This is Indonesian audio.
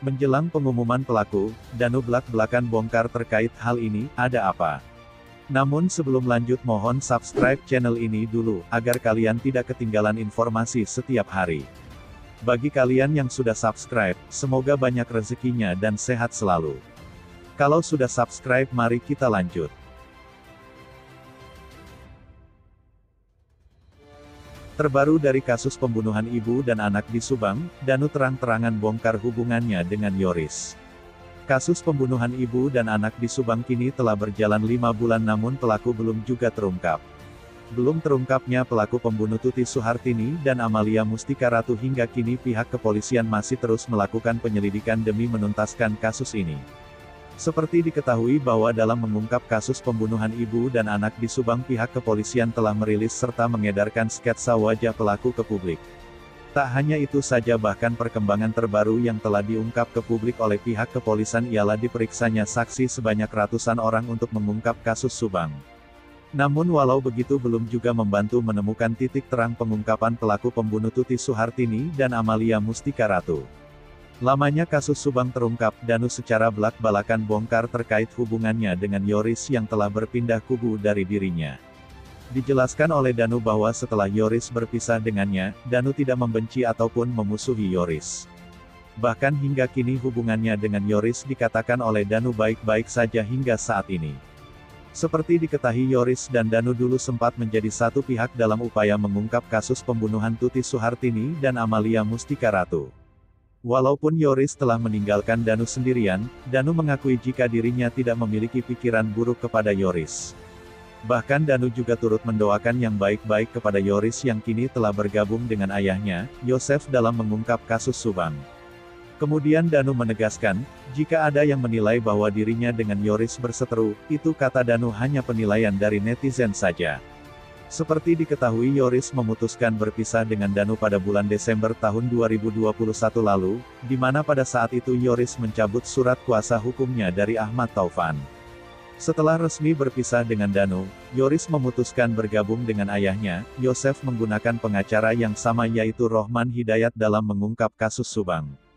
Menjelang pengumuman pelaku, Danu belak-belakan bongkar terkait hal ini, ada apa? Namun sebelum lanjut mohon subscribe channel ini dulu, agar kalian tidak ketinggalan informasi setiap hari. Bagi kalian yang sudah subscribe, semoga banyak rezekinya dan sehat selalu. Kalau sudah subscribe mari kita lanjut. Terbaru dari kasus pembunuhan ibu dan anak di Subang, Danu terang-terangan bongkar hubungannya dengan Yoris. Kasus pembunuhan ibu dan anak di Subang kini telah berjalan 5 bulan namun pelaku belum juga terungkap. Belum terungkapnya pelaku pembunuh Tuti Suhartini dan Amalia Mustika Ratu hingga kini pihak kepolisian masih terus melakukan penyelidikan demi menuntaskan kasus ini. Seperti diketahui bahwa dalam mengungkap kasus pembunuhan ibu dan anak di Subang pihak kepolisian telah merilis serta mengedarkan sketsa wajah pelaku ke publik. Tak hanya itu saja bahkan perkembangan terbaru yang telah diungkap ke publik oleh pihak kepolisian ialah diperiksanya saksi sebanyak ratusan orang untuk mengungkap kasus Subang. Namun walau begitu belum juga membantu menemukan titik terang pengungkapan pelaku pembunuh Tuti Suhartini dan Amalia Mustika Ratu. Lamanya kasus Subang terungkap, Danu secara belak-belakan bongkar terkait hubungannya dengan Yoris yang telah berpindah kubu dari dirinya. Dijelaskan oleh Danu bahwa setelah Yoris berpisah dengannya, Danu tidak membenci ataupun memusuhi Yoris. Bahkan hingga kini hubungannya dengan Yoris dikatakan oleh Danu baik-baik saja hingga saat ini. Seperti diketahui Yoris dan Danu dulu sempat menjadi satu pihak dalam upaya mengungkap kasus pembunuhan Tuti Suhartini dan Amalia Mustika Ratu. Walaupun Yoris telah meninggalkan Danu sendirian, Danu mengakui jika dirinya tidak memiliki pikiran buruk kepada Yoris. Bahkan Danu juga turut mendoakan yang baik-baik kepada Yoris yang kini telah bergabung dengan ayahnya, Yosef dalam mengungkap kasus Subang. Kemudian Danu menegaskan, jika ada yang menilai bahwa dirinya dengan Yoris berseteru, itu kata Danu hanya penilaian dari netizen saja. Seperti diketahui Yoris memutuskan berpisah dengan Danu pada bulan Desember tahun 2021 lalu, di mana pada saat itu Yoris mencabut surat kuasa hukumnya dari Ahmad Taufan. Setelah resmi berpisah dengan Danu, Yoris memutuskan bergabung dengan ayahnya, Yosef menggunakan pengacara yang sama yaitu Rohman Hidayat dalam mengungkap kasus Subang.